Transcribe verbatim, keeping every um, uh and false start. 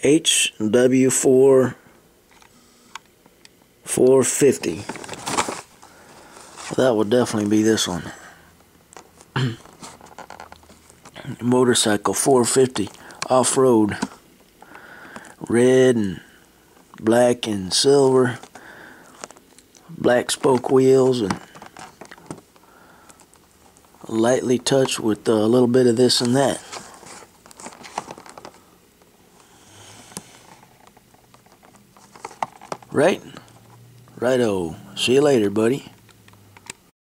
H W four fifty. That would definitely be this one. Motorcycle four fifty off-road. Red and black and silver. Black spoke wheels and lightly touched with a little bit of this and that. Right? Righto. See you later, buddy.